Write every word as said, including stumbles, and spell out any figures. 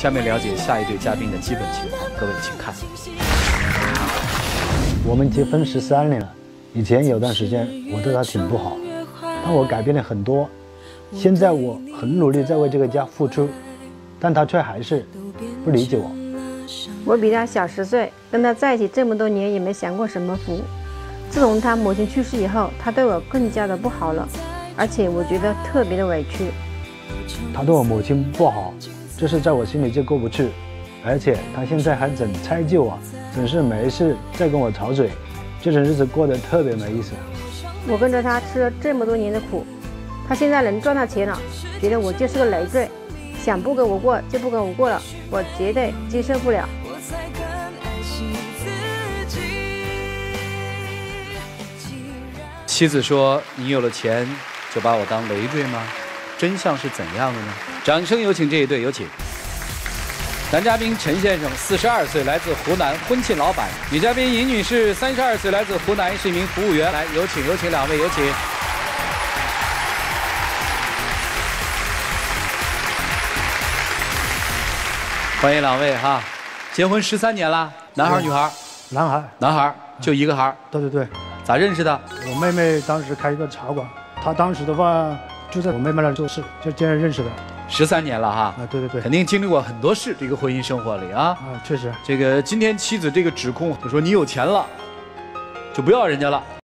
下面了解下一对嘉宾的基本情况，各位请看。 我们结婚十三年了，以前有段时间我对他挺不好，但我改变了很多。现在我很努力在为这个家付出，但他却还是不理解我。 我比他小十岁，跟他在一起这么多年也没享过什么福。自从他母亲去世以后，他对我更加的不好了，而且我觉得特别的委屈。 他对我母亲不好，这是在我心里就过不去，而且他现在还总猜忌我，总是没事在跟我吵嘴，这种日子过得特别没意思。 我跟着他吃了这么多年的苦，他现在能赚到钱了，觉得我就是个累赘，想不跟我过就不跟我过了，我绝对接受不了。 妻子说：“你有了钱就把我当累赘吗？真相是怎样的呢？”掌声有请这一对，有请。男嘉宾陈先生，四十二岁，来自湖南，婚庆老板；女嘉宾尹女士，三十二岁，来自湖南，是一名服务员。来，有请，有请两位，有请。欢迎两位哈，结婚十三年了，男孩女孩？ 男孩， 男孩，就一个孩。 对对对。 咋认识的？ 我妹妹当时开一个茶馆，她当时的话就在我妹妹那儿做事，就这样认识的。 十三年了哈。 啊，对对对， 肯定经历过很多事，这个婚姻生活里啊。 啊，确实。 这个今天妻子这个指控，就说你有钱了，就不要人家了。